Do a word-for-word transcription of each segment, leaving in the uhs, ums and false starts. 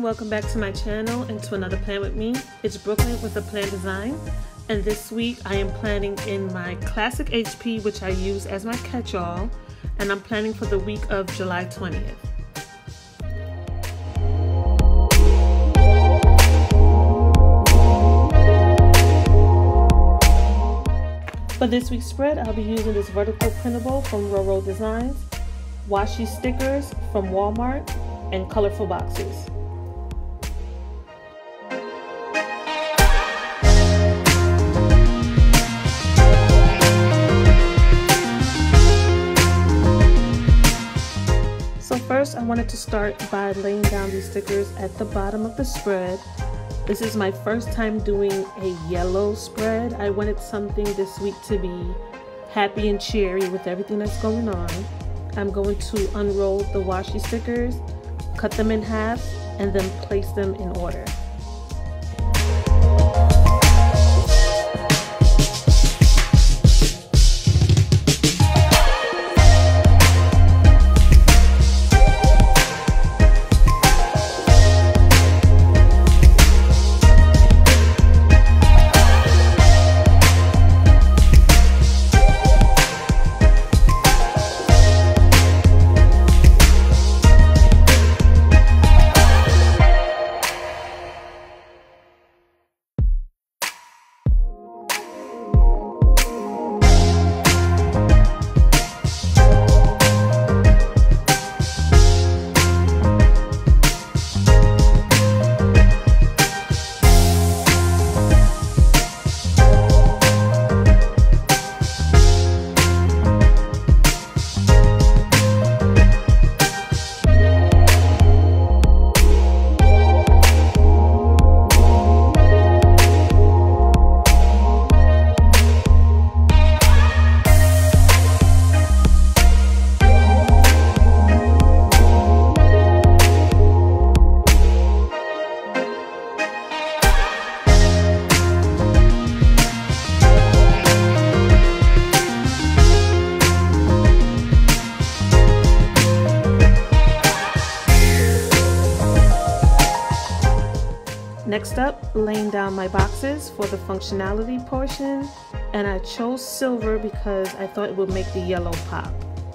welcome back to my channel and to another plan with me. It's Brooklyn with a Plan Design, and this week I am planning in my classic H P, which I use as my catch-all, and I'm planning for the week of July twentieth. For this week's spread, I'll be using this vertical printable from Rhoro Designs, washi stickers from Walmart, and colorful boxes. So first I wanted to start by laying down these stickers at the bottom of the spread. This is my first time doing a yellow spread. I wanted something this week to be happy and cheery with everything that's going on. I'm going to unroll the washi stickers, cut them in half, and then place them in order. Next up, laying down my boxes for the functionality portion, and I chose silver because I thought it would make the yellow pop.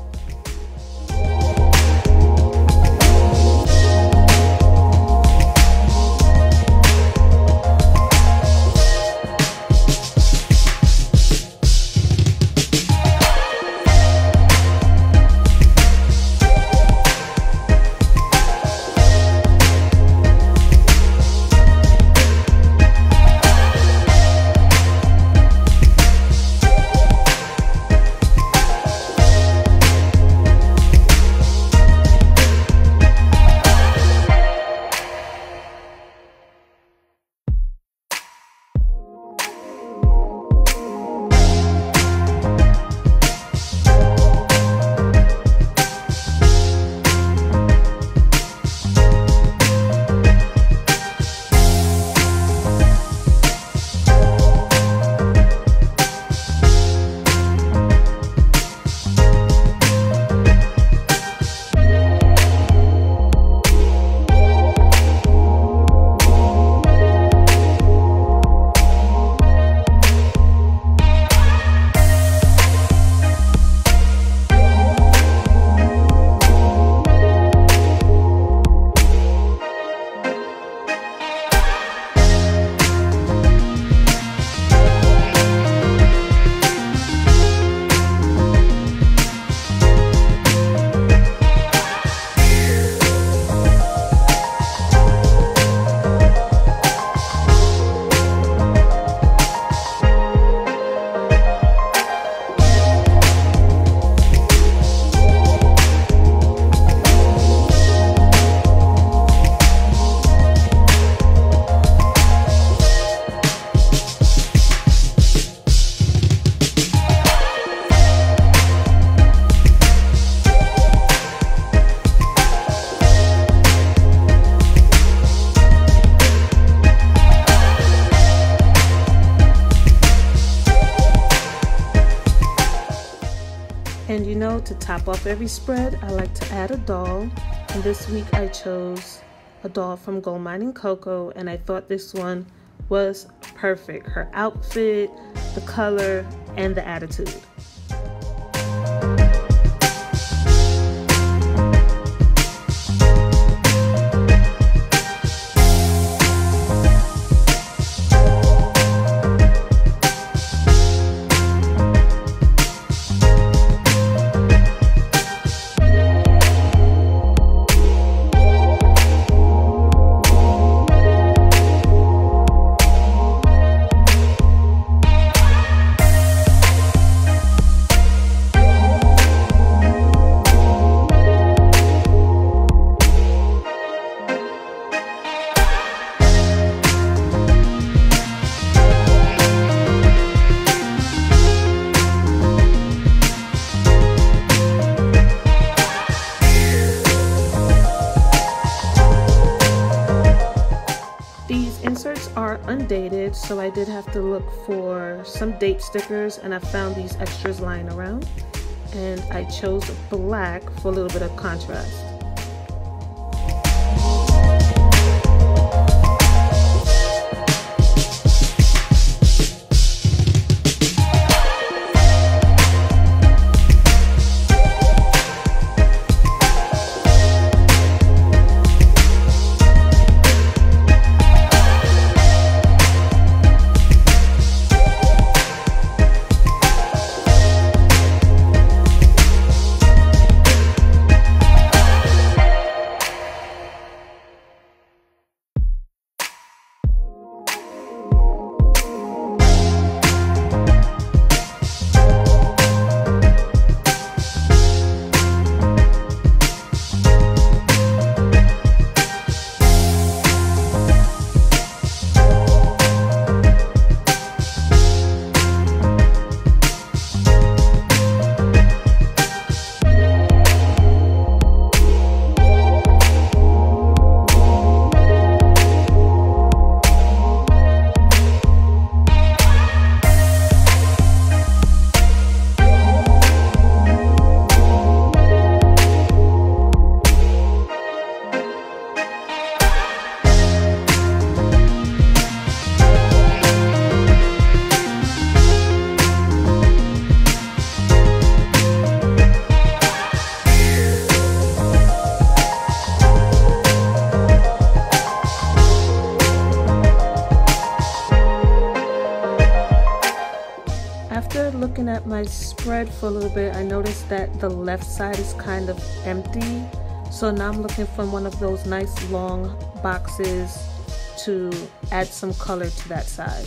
And you know, to top off every spread, I like to add a doll. And this week I chose a doll from Goldmine and Coco, and I thought this one was perfect. Her outfit, the color, and the attitude. Are undated, so I did have to look for some date stickers, and I found these extras lying around, and I chose black for a little bit of contrast. After looking at my spread for a little bit, I noticed that the left side is kind of empty. So now I'm looking for one of those nice long boxes to add some color to that side.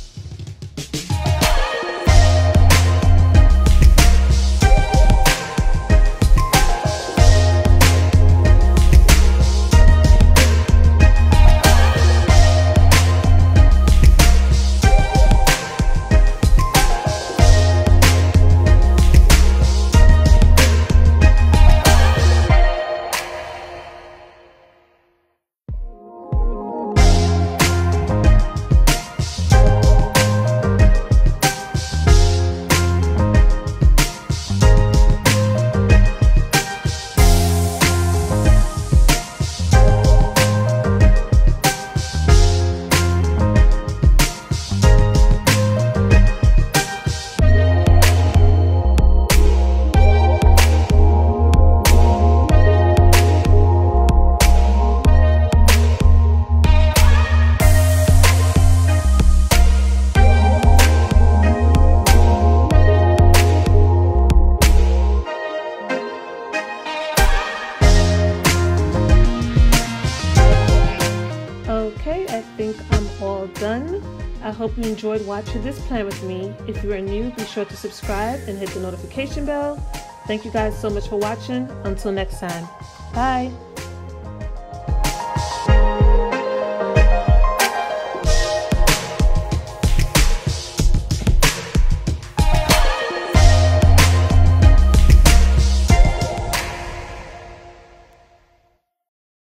Okay, I think I'm all done. I hope you enjoyed watching this plan with me. If you are new, be sure to subscribe and hit the notification bell. Thank you guys so much for watching. Until next time, bye.